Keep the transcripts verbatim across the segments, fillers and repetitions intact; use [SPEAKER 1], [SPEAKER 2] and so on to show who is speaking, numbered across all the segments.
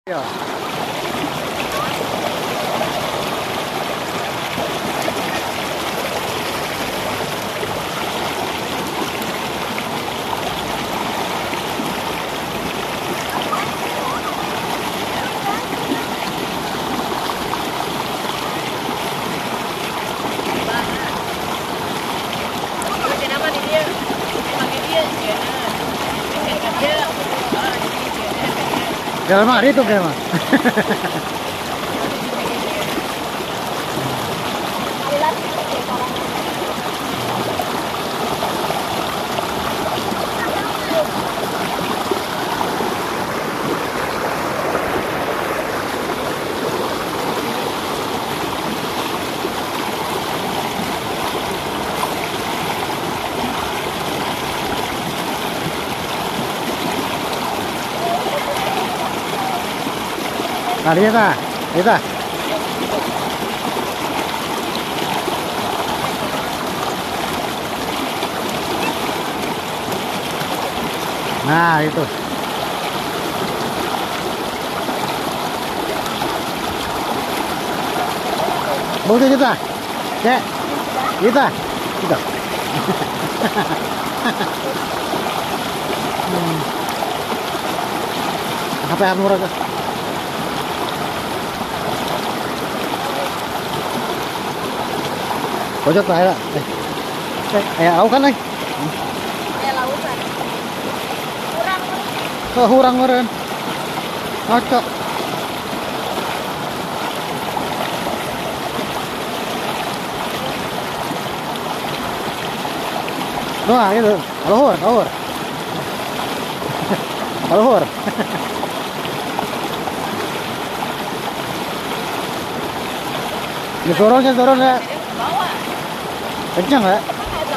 [SPEAKER 1] Ya. Dalam hari itu kayak mah. Nah, dia ta, dia ta. Nah, itu. Bukti kita. Cek. Kita. Kita. hmm. H P murah tuh. Pojok lah ya. Eh, ayah au kan, eh?
[SPEAKER 2] Ayah lautan. Kurang.
[SPEAKER 1] Oh, kurang meren. Ngocok. Wah, itu. Aluhur, aluhur. Aluhur. Ini dorongnya, dorongnya. Kencang nggak?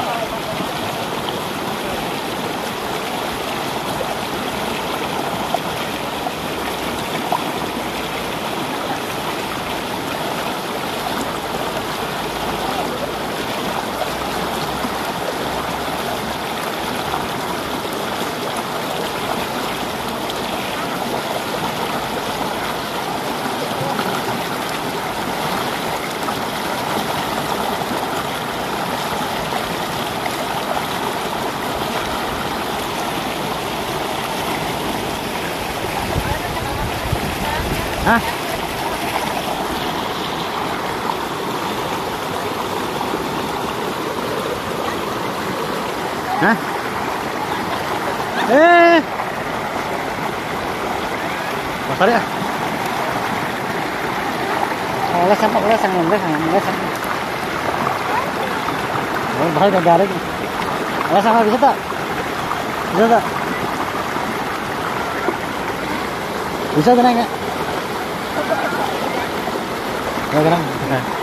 [SPEAKER 1] Hah? Hah? Eh. Apa ya? Oleh sampai oleh sang oleh sang oleh sang. Oh, bahaya garing. Oleh sama bisa tak? Bisa tak? Bisa tenang ya? Ya, tenang.